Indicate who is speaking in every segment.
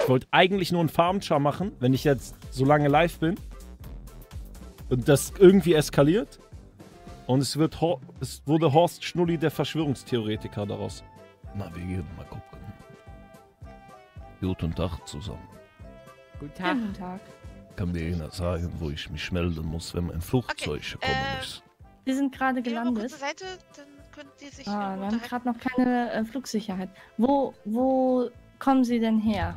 Speaker 1: Ich wollte eigentlich nur einen Farmchar machen, wenn ich jetzt so lange live bin. Und das irgendwie eskaliert. Und es wurde Horst Schnulli, der Verschwörungstheoretiker, daraus.
Speaker 2: Na, wir gehen mal gucken. Guten Tag zusammen.
Speaker 3: Guten Tag.
Speaker 4: Guten Tag.
Speaker 2: Kann mir einer sagen, wo ich mich melden muss, wenn mein Flugzeug gekommen ist?
Speaker 4: Wir sind gerade
Speaker 5: Gehen wir mal
Speaker 4: gelandet.
Speaker 5: kurz zur Seite, dann können Sie sich
Speaker 4: Wir haben
Speaker 5: unterhalten.
Speaker 4: gerade noch keine Flugsicherheit. Wo kommen Sie denn her?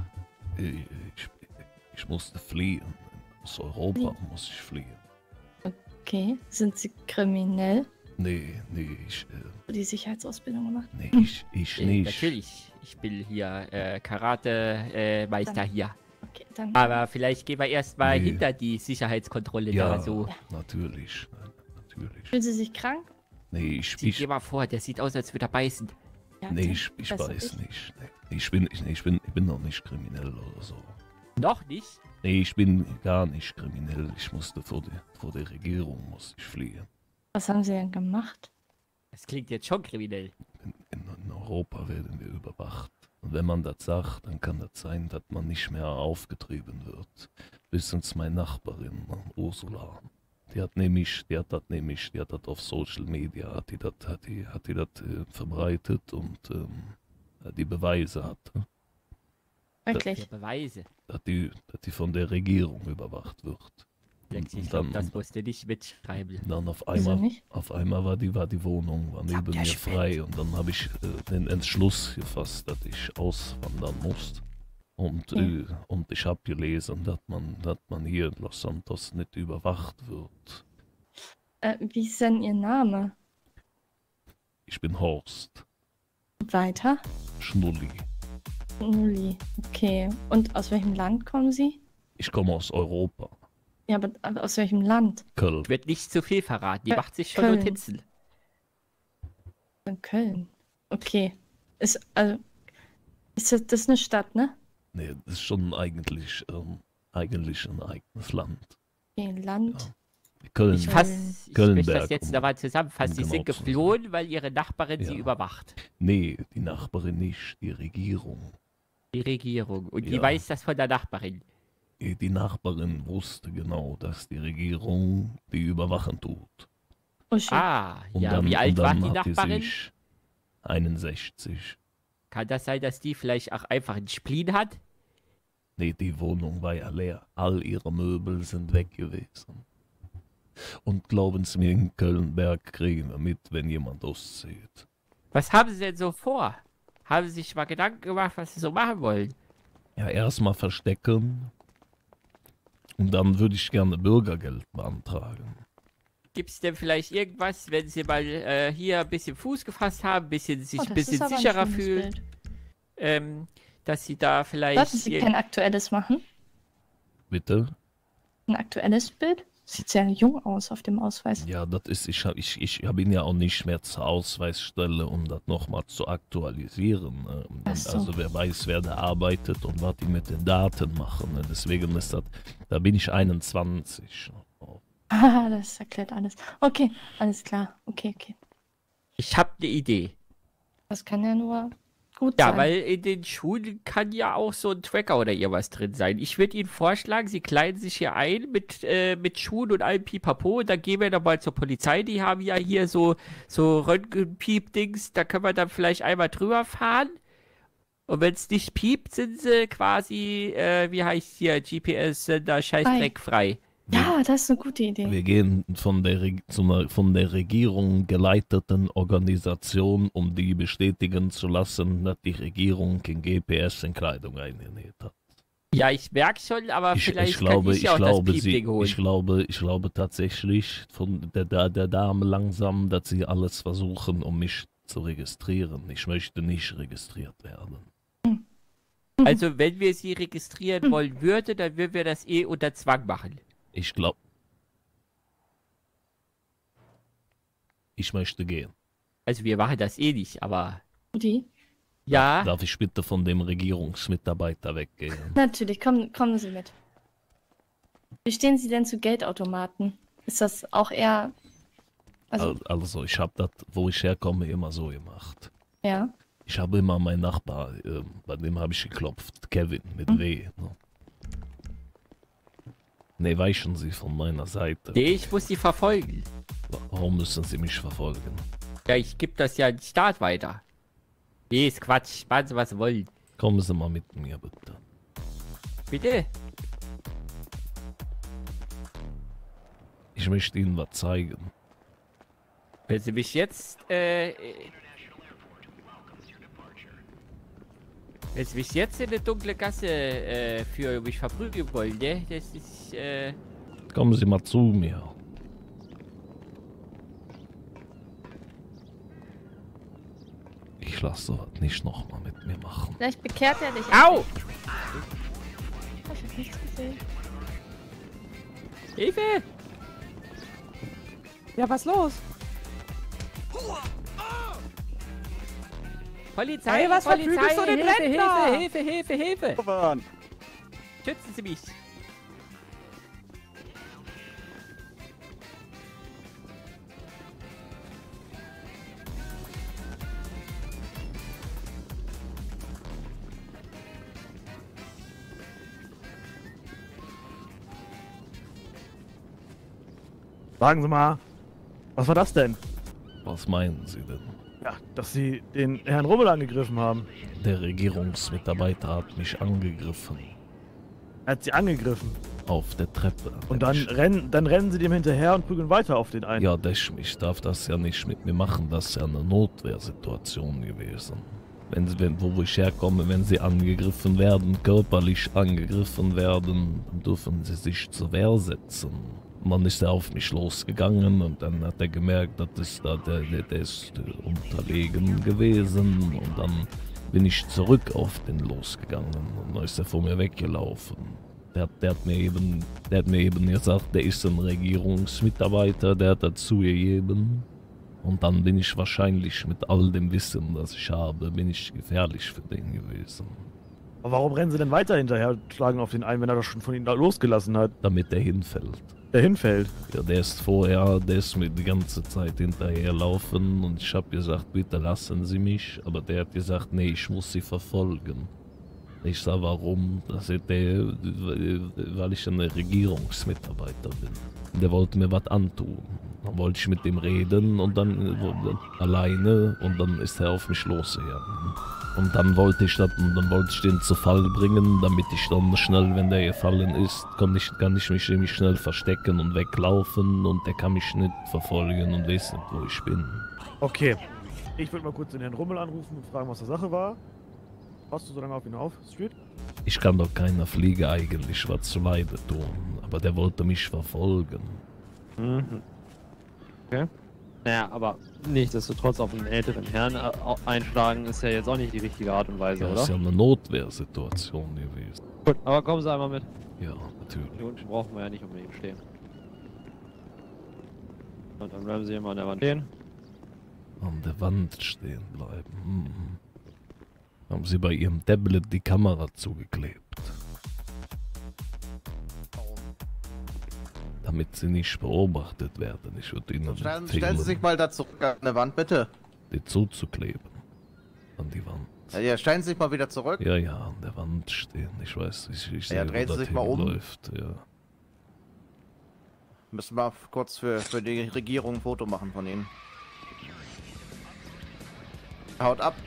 Speaker 2: Ich musste fliehen. Aus Europa muss ich fliehen.
Speaker 4: Okay, sind Sie kriminell?
Speaker 2: Nee,
Speaker 4: Die Sicherheitsausbildung gemacht?
Speaker 2: nee, ich nicht.
Speaker 3: Natürlich. Ich bin hier Karate-Meister
Speaker 4: Dann-
Speaker 3: hier.
Speaker 4: Okay, dann.
Speaker 3: Aber vielleicht gehen wir erstmal
Speaker 2: Nee.
Speaker 3: hinter die Sicherheitskontrolle
Speaker 2: Ja,
Speaker 3: da so.
Speaker 2: natürlich. Natürlich.
Speaker 4: Fühlen Sie sich krank?
Speaker 2: Nee,
Speaker 3: Geh mal vor, der sieht aus, als würde er beißen.
Speaker 4: Ja,
Speaker 2: nee,
Speaker 4: dann
Speaker 2: ich
Speaker 4: besser
Speaker 2: weiß nicht. Nee, ich bin noch nicht kriminell oder so.
Speaker 3: Noch nicht?
Speaker 2: Nee, ich bin gar nicht kriminell. Ich musste vor der Regierung muss ich fliehen.
Speaker 4: Was haben Sie denn gemacht?
Speaker 3: Das klingt jetzt schon kriminell.
Speaker 2: In Europa werden wir überwacht. Und wenn man das sagt, dann kann das sein, dass man nicht mehr aufgetrieben wird. Bis uns meine Nachbarin, Ursula, die hat das auf Social Media, hat die das verbreitet und die Beweise hat,
Speaker 3: Für
Speaker 4: Wirklich?
Speaker 3: Beweise.
Speaker 2: dass die von der Regierung überwacht wird.
Speaker 3: Ich
Speaker 2: Und
Speaker 3: glaube,
Speaker 2: dann-
Speaker 3: das musst du nicht mitschreiben.
Speaker 2: Dann auf
Speaker 4: Wieso
Speaker 2: einmal,
Speaker 4: nicht?
Speaker 2: war die Wohnung neben
Speaker 3: der
Speaker 2: mir
Speaker 3: spinnt.
Speaker 2: frei und dann habe ich den Entschluss gefasst, dass ich auswandern muss. Und ich habe gelesen, dass man hier in Los Santos nicht überwacht wird.
Speaker 4: Wie ist denn Ihr Name?
Speaker 2: Ich bin Horst
Speaker 4: Weiter?
Speaker 2: Schnulli.
Speaker 4: Uli. Okay. Und aus welchem Land kommen Sie?
Speaker 2: Ich komme aus Europa.
Speaker 4: Ja, aber aus welchem Land?
Speaker 2: Köln.
Speaker 3: Ich werde nicht zu viel verraten. Die macht sich schon
Speaker 4: Köln.
Speaker 3: Notizen.
Speaker 4: In Köln. Okay. Ist das eine Stadt, ne?
Speaker 2: Nee, das ist schon eigentlich ein eigenes Land.
Speaker 4: Okay, Land.
Speaker 2: Ja. Köln.
Speaker 3: Ich möchte
Speaker 2: Kölnberg,
Speaker 3: das jetzt
Speaker 2: um-
Speaker 3: nochmal zusammenfassen. Sie
Speaker 2: um
Speaker 3: sind
Speaker 2: genau zu
Speaker 3: geflohen, weil ihre Nachbarin sie
Speaker 2: Ja.
Speaker 3: überwacht.
Speaker 2: Nee, die Nachbarin nicht, die Regierung.
Speaker 3: Die Regierung. Und die
Speaker 2: Ja.
Speaker 3: weiß das von der Nachbarin.
Speaker 2: Die Nachbarin wusste genau, dass die Regierung die überwachen tut.
Speaker 4: Oh shit.
Speaker 3: Ah,
Speaker 2: Und
Speaker 3: ja.
Speaker 2: dann,
Speaker 3: Wie alt
Speaker 2: und
Speaker 3: war
Speaker 2: dann
Speaker 3: die
Speaker 2: hat
Speaker 3: Nachbarin?
Speaker 2: sich 61.
Speaker 3: Kann das sein, dass die vielleicht auch einfach einen Spleen hat?
Speaker 2: Nee, die Wohnung war ja leer. All ihre Möbel sind weg gewesen. Und glauben Sie mir, in Kölnberg kriegen wir mit, wenn jemand auszieht.
Speaker 3: Was haben sie denn so vor? Haben sie sich mal Gedanken gemacht, was sie so machen wollen?
Speaker 2: Ja, erstmal verstecken. Und dann würde ich gerne Bürgergeld beantragen.
Speaker 3: Gibt es denn vielleicht irgendwas, wenn sie mal hier ein bisschen Fuß gefasst haben, sich ein
Speaker 4: Oh, das
Speaker 3: bisschen
Speaker 4: ist aber ein
Speaker 3: sicherer
Speaker 4: schönes
Speaker 3: fühlen,
Speaker 4: Bild.
Speaker 3: dass sie da vielleicht...
Speaker 4: Sollten Sie kein aktuelles machen?
Speaker 2: Bitte?
Speaker 4: Ein aktuelles Bild? Sieht sehr jung aus auf dem Ausweis.
Speaker 2: Ja, das ist, ich hab ihn ja auch nicht mehr zur Ausweisstelle, um das nochmal zu aktualisieren. Ne? Und dann,
Speaker 4: Ach so.
Speaker 2: Also wer weiß, wer da arbeitet und was die mit den Daten machen. Ne? Deswegen ist das, da bin ich 21.
Speaker 4: Ah, das erklärt alles. Okay, alles klar. Okay.
Speaker 3: Ich habe eine Idee.
Speaker 4: Das kann ja nur gut
Speaker 3: Ja,
Speaker 4: sein.
Speaker 3: weil in den Schuhen kann ja auch so ein Tracker oder irgendwas drin sein. Ich würde Ihnen vorschlagen, Sie kleiden sich hier ein mit Schuhen und allem Pipapo und dann gehen wir nochmal zur Polizei. Die haben ja hier so Röntgenpiep-Dings, da können wir dann vielleicht einmal drüber fahren. Und wenn es nicht piept, sind sie quasi, wie heißt hier, GPS-Sender Scheißdreck frei.
Speaker 4: Ja, das ist eine gute Idee.
Speaker 2: Wir gehen von von der Regierung geleiteten Organisation, um die bestätigen zu lassen, dass die Regierung in GPS in Kleidung eingenäht hat.
Speaker 3: Ja, ich merke schon, aber vielleicht kann ich ja auch das Piepding holen.
Speaker 2: Ich glaube tatsächlich von der Dame langsam, dass sie alles versuchen, um mich zu registrieren. Ich möchte nicht registriert werden.
Speaker 3: Also wenn wir sie registrieren wollen würden, dann würden wir das unter Zwang machen.
Speaker 2: Ich glaube. Ich möchte gehen.
Speaker 3: Also wir machen das nicht, aber
Speaker 4: Die?
Speaker 3: ja,
Speaker 2: Darf ich bitte von dem Regierungsmitarbeiter weggehen?
Speaker 4: Natürlich, kommen Sie mit. Wie stehen Sie denn zu Geldautomaten? Ist das auch eher... Also,
Speaker 2: Also ich habe das, wo ich herkomme, immer so gemacht.
Speaker 4: ja.
Speaker 2: Ich habe immer meinen Nachbar, bei dem habe ich geklopft. Kevin mit W. Ne? Ne, weichen Sie von meiner Seite.
Speaker 3: Nee, ich muss sie verfolgen.
Speaker 2: Warum müssen Sie mich verfolgen?
Speaker 3: Ja, ich gebe das ja den Staat weiter. Nee, ist Quatsch. Machen Sie, was Sie wollen.
Speaker 2: Kommen Sie mal mit mir, bitte.
Speaker 3: Bitte?
Speaker 2: Ich möchte Ihnen was zeigen.
Speaker 3: Wenn Sie mich jetzt, wenn Sie mich jetzt in eine dunkle Gasse, für mich verprügeln wollen, ne? Das ist,
Speaker 2: Kommen Sie mal zu mir. Ich lasse sowas nicht nochmal mit mir machen.
Speaker 4: Vielleicht bekehrt er dich.
Speaker 3: Au!
Speaker 4: Ich hab nichts gesehen.
Speaker 3: Hilfe!
Speaker 6: Ja, was los?
Speaker 3: Polizei,
Speaker 6: Hey, was
Speaker 3: Polizei,
Speaker 6: verprügelst du den
Speaker 3: Hilfe,
Speaker 6: Rentner?
Speaker 3: Hilfe, Hilfe, Hilfe, Hilfe! Schützen Sie mich!
Speaker 7: Sagen Sie mal, was war das denn?
Speaker 2: Was meinen Sie denn?
Speaker 7: Ja, dass Sie den Herrn Rummel angegriffen haben.
Speaker 2: Der Regierungsmitarbeiter hat mich angegriffen.
Speaker 7: Er hat Sie angegriffen.
Speaker 2: Auf der Treppe.
Speaker 7: Und dann rennen Sie dem hinterher und prügeln weiter auf den einen.
Speaker 2: Ja, ich darf das ja nicht mit mir machen. Das ist ja eine Notwehrsituation gewesen. Wo ich herkomme, wenn sie angegriffen werden, körperlich angegriffen werden, dann dürfen sie sich zur Wehr setzen. Und dann ist er auf mich losgegangen und dann hat er gemerkt, der ist unterlegen gewesen. Und dann bin ich zurück auf den losgegangen und dann ist er vor mir weggelaufen. Der hat mir eben gesagt, der ist ein Regierungsmitarbeiter, der hat dazu gegeben. Und dann bin ich wahrscheinlich mit all dem Wissen, das ich habe, bin ich gefährlich für den gewesen.
Speaker 7: Aber warum rennen Sie denn weiter hinterher und schlagen auf den einen, wenn er das schon von Ihnen da losgelassen hat?
Speaker 2: Damit er hinfällt.
Speaker 7: Der hinfällt.
Speaker 2: Ja, der ist mir die ganze Zeit hinterherlaufen und ich habe gesagt, bitte lassen Sie mich. Aber der hat gesagt, nee, ich muss Sie verfolgen. Ich sag, warum? Weil ich ein Regierungsmitarbeiter bin. Der wollte mir was antun. Dann wollte ich mit dem reden und dann alleine und dann ist er auf mich losgegangen. Und dann wollte ich den zu Fall bringen, damit ich dann schnell, wenn der gefallen ist, kann ich mich nämlich schnell verstecken und weglaufen und der kann mich nicht verfolgen und weiß nicht, wo ich bin.
Speaker 7: Okay. Ich würde mal kurz den Herrn Rummel anrufen und fragen, was die Sache war. Passt du so lange auf ihn auf, Street?
Speaker 2: Ich kann doch keiner Fliege eigentlich was zuleide tun, aber der wollte mich verfolgen.
Speaker 6: Mhm. Okay. Naja, aber nichtsdestotrotz auf einen älteren Herrn einschlagen ist ja jetzt auch nicht die richtige Art und Weise,
Speaker 2: Ja,
Speaker 6: oder?
Speaker 2: das ist ja eine Notwehrsituation gewesen.
Speaker 6: Gut, aber kommen Sie einmal mit.
Speaker 2: Ja, natürlich.
Speaker 6: Hier unten brauchen wir ja nicht unbedingt stehen. Und dann bleiben Sie immer an der Wand stehen.
Speaker 2: An der Wand stehen bleiben. Haben Sie bei Ihrem Tablet die Kamera zugeklebt? Damit Sie nicht beobachtet werden. Ich würde Ihnen
Speaker 8: Stellen Sie sich mal da zurück an der Wand, bitte.
Speaker 2: die zuzukleben. An die Wand.
Speaker 8: Ja, stellen Sie sich mal wieder zurück.
Speaker 2: Ja, an der Wand stehen. Ich weiß, ich sehe,
Speaker 8: drehen
Speaker 2: wo
Speaker 8: Sie
Speaker 2: das
Speaker 8: sich mal um.
Speaker 2: läuft. Ja.
Speaker 8: Müssen wir kurz für die Regierung ein Foto machen von Ihnen. Haut ab.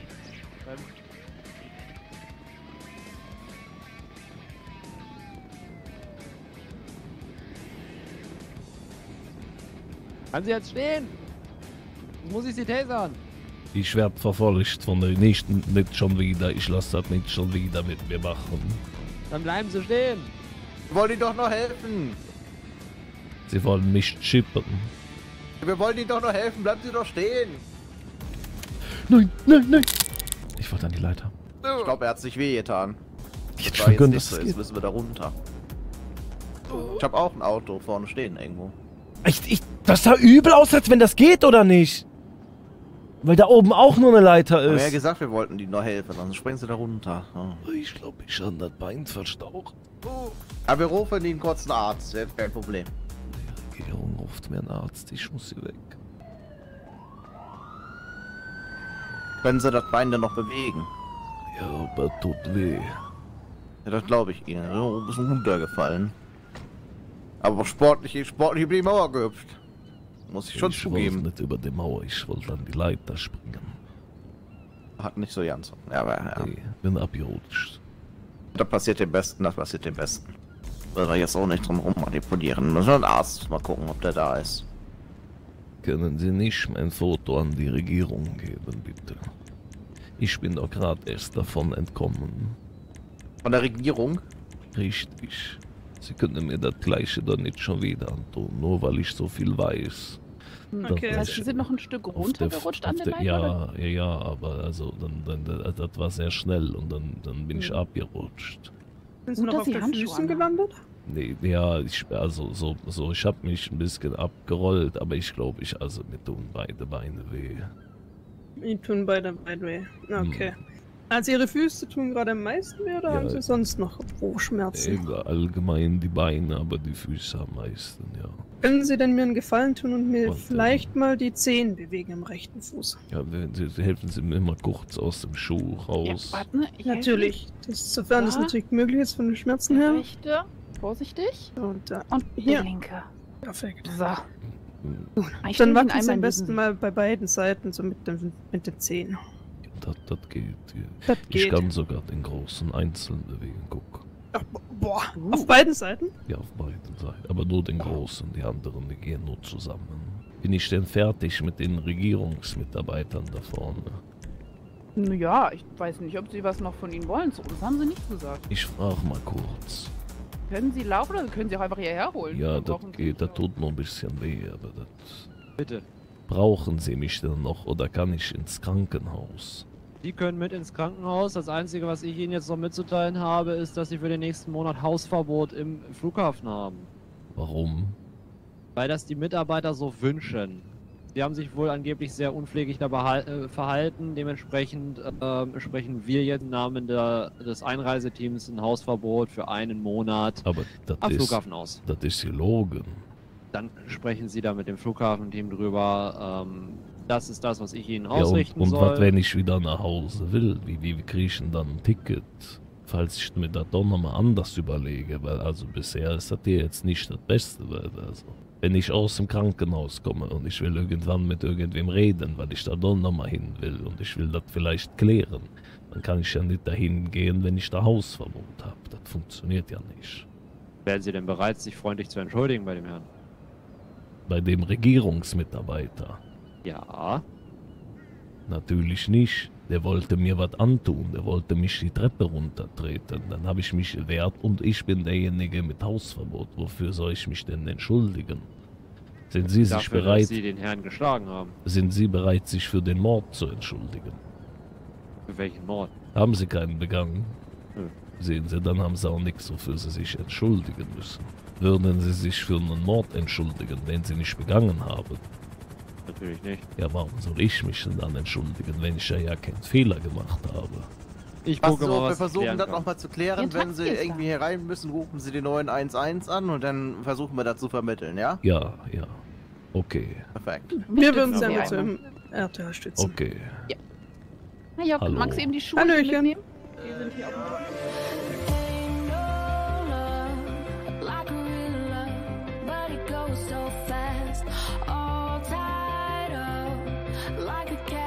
Speaker 6: Kann Sie jetzt stehen? Jetzt muss ich Sie tasern.
Speaker 2: Ich werde verfolgt von der nicht schon wieder. Ich lasse das nicht schon wieder mit mir machen.
Speaker 6: Dann bleiben Sie stehen.
Speaker 8: Wir wollen Ihnen doch noch helfen.
Speaker 2: Sie wollen mich chippen.
Speaker 8: Wir wollen Ihnen doch noch helfen. Bleiben Sie doch stehen.
Speaker 2: Nein! Ich wollte an die Leiter.
Speaker 8: Ich glaube, er hat sich wehgetan.
Speaker 2: Jetzt
Speaker 8: War jetzt
Speaker 2: schon,
Speaker 8: nicht
Speaker 2: das
Speaker 8: so, jetzt müssen wir da runter. Ich habe auch ein Auto vorne stehen irgendwo.
Speaker 1: Das sah übel aus, als wenn das geht, oder nicht? Weil da oben auch nur eine Leiter
Speaker 8: Wir haben
Speaker 1: ist.
Speaker 8: ja gesagt, wir wollten Ihnen noch helfen, sonst springen Sie da runter. Ja.
Speaker 2: Ich glaube, ich habe das Bein verstaucht.
Speaker 8: Aber wir rufen Ihnen kurz einen Arzt, das ist kein Problem.
Speaker 2: Die Regierung ruft mir einen Arzt, ich muss hier weg.
Speaker 8: Können Sie das Bein denn noch bewegen?
Speaker 2: Ja, aber tut weh.
Speaker 8: Ja, das glaube ich Ihnen. So ein bisschen runtergefallen. Aber sportlich über die Mauer gehüpft. Muss ich schon
Speaker 2: Ich
Speaker 8: zugeben.
Speaker 2: wollte nicht über die Mauer, ich wollte an die Leiter springen.
Speaker 8: Hat nicht so ganz. Ja, aber ja.
Speaker 2: Nee, bin abgerutscht.
Speaker 8: Das passiert dem Besten, das passiert dem Besten. Will wir jetzt auch nicht drum rum manipulieren. Müssen wir einen Arzt mal gucken, ob der da ist.
Speaker 2: Können Sie nicht mein Foto an die Regierung geben, bitte? Ich bin doch gerade erst davon entkommen.
Speaker 8: Von der Regierung?
Speaker 2: Richtig. Sie können mir das Gleiche doch nicht schon wieder antun, nur weil ich so viel weiß.
Speaker 9: Okay.
Speaker 2: Das
Speaker 9: Das heißt, Sie sind noch ein Stück runtergerutscht an der Leiter?
Speaker 2: Ja, aber also das war sehr schnell und dann bin ich abgerutscht.
Speaker 9: Sind Sie noch auf den Füßen gelandet?
Speaker 2: Nee, ja, ich habe mich ein bisschen abgerollt, aber ich glaube, mir tun beide Beine weh.
Speaker 9: Ihnen tun beide Beine weh. Okay. Also Ihre Füße tun gerade am meisten weh oder
Speaker 2: Ja,
Speaker 9: haben Sie sonst noch Schmerzen?
Speaker 2: Allgemein die Beine, aber die Füße am meisten, ja.
Speaker 9: Können Sie denn mir einen Gefallen tun und mir
Speaker 2: Und,
Speaker 9: vielleicht mal die Zehen bewegen im rechten Fuß?
Speaker 2: Ja, helfen Sie mir mal kurz aus dem Schuh raus.
Speaker 10: Ja, warte, ich
Speaker 9: Natürlich. Sofern das
Speaker 10: Da.
Speaker 9: natürlich möglich ist von den Schmerzen her.
Speaker 10: Rechte, vorsichtig.
Speaker 9: Und da.
Speaker 10: Und
Speaker 9: Hier.
Speaker 10: der linke.
Speaker 9: Perfekt.
Speaker 10: So.
Speaker 2: Hm,
Speaker 10: Ich
Speaker 9: Dann
Speaker 10: stell ihn
Speaker 9: machen Sie
Speaker 10: einmal
Speaker 9: am besten
Speaker 10: neben
Speaker 9: mal bei beiden Seiten so mit den Zehen.
Speaker 2: Das geht.
Speaker 9: Das
Speaker 2: Ich
Speaker 9: geht.
Speaker 2: kann sogar den großen einzeln bewegen, guck.
Speaker 9: Ach, boah, auf beiden Seiten?
Speaker 2: Ja, auf beiden Seiten. Aber nur den großen, die anderen, die gehen nur zusammen. Bin ich denn fertig mit den Regierungsmitarbeitern da vorne?
Speaker 10: Ja, ich weiß nicht, ob Sie was noch von Ihnen wollen. Zu uns haben Sie nichts gesagt.
Speaker 2: Ich frage mal kurz.
Speaker 10: Können Sie laufen oder können Sie auch einfach hierher holen?
Speaker 2: Ja,
Speaker 10: Wir
Speaker 2: das
Speaker 10: brauchen Sie
Speaker 2: geht,
Speaker 10: nicht
Speaker 2: das tut nur ein bisschen weh, aber das...
Speaker 6: Bitte.
Speaker 2: Brauchen Sie mich denn noch oder kann ich ins Krankenhaus?
Speaker 6: Sie können mit ins Krankenhaus. Das Einzige, was ich Ihnen jetzt noch mitzuteilen habe, ist, dass Sie für den nächsten Monat Hausverbot im Flughafen haben.
Speaker 2: Warum?
Speaker 6: Weil das die Mitarbeiter so wünschen. Sie haben sich wohl angeblich sehr unpfleglich dabei verhalten. Dementsprechend sprechen wir jetzt im Namen des Einreiseteams ein Hausverbot für einen Monat
Speaker 2: Aber das
Speaker 6: am
Speaker 2: ist...
Speaker 6: Flughafen aus.
Speaker 2: Das ist gelogen.
Speaker 6: Dann sprechen Sie da mit dem Flughafenteam drüber. Das ist das, was ich Ihnen
Speaker 2: Ja,
Speaker 6: ausrichten
Speaker 2: und
Speaker 6: soll.
Speaker 2: was, wenn ich wieder nach Hause will? Wie kriege ich denn dann ein Ticket? Falls ich mir das doch nochmal anders überlege, weil also bisher ist das hier jetzt nicht das Beste. Weil also, wenn ich aus dem Krankenhaus komme und ich will irgendwann mit irgendwem reden, weil ich da doch nochmal hin will und ich will das vielleicht klären, dann kann ich ja nicht dahin gehen, wenn ich da Hausverbot habe. Das funktioniert ja nicht.
Speaker 6: Wären Sie denn bereit, sich freundlich zu entschuldigen bei dem Herrn?
Speaker 2: Bei dem Regierungsmitarbeiter.
Speaker 6: Ja.
Speaker 2: Natürlich nicht. Der wollte mir was antun. Der wollte mich die Treppe runtertreten. Dann habe ich mich gewehrt und ich bin derjenige mit Hausverbot. Wofür soll ich mich denn entschuldigen? Sind Sie sich
Speaker 6: Dafür, dass
Speaker 2: bereit?
Speaker 6: Sie den Herrn geschlagen haben.
Speaker 2: Sind Sie bereit, sich für den Mord zu entschuldigen?
Speaker 6: Für welchen Mord?
Speaker 2: Haben Sie keinen begangen?
Speaker 6: Nö.
Speaker 2: Sehen Sie, dann haben Sie auch nichts, wofür Sie sich entschuldigen müssen. Würden Sie sich für einen Mord entschuldigen, den Sie nicht begangen haben?
Speaker 6: Natürlich nicht.
Speaker 2: Ja, warum soll ich mich denn dann entschuldigen, wenn ich ja keinen Fehler gemacht habe?
Speaker 6: Ich
Speaker 8: Passen
Speaker 6: gucke
Speaker 8: Sie
Speaker 6: mal,
Speaker 8: auf, wir
Speaker 6: was ich
Speaker 8: versuchen
Speaker 6: klären
Speaker 8: das
Speaker 6: kann.
Speaker 8: nochmal zu klären.
Speaker 10: Ihr
Speaker 8: Wenn Sie
Speaker 10: Taxi ist
Speaker 8: irgendwie
Speaker 10: da.
Speaker 8: hier rein müssen, rufen Sie die 911 an und dann versuchen wir das zu vermitteln, ja?
Speaker 2: Ja. Okay,
Speaker 8: Perfekt.
Speaker 9: Wir würden
Speaker 10: stützen
Speaker 9: Sie
Speaker 10: Sie
Speaker 9: einmal
Speaker 10: einmal.
Speaker 9: zum RTH stützen.
Speaker 2: okay.
Speaker 10: Na ja,
Speaker 2: Hallo.
Speaker 10: magst du eben die Schuhe
Speaker 9: Hallöchen.
Speaker 10: mitnehmen? Die sind hier auf dem Boden.
Speaker 11: But it goes so fast, all tied up like a cat.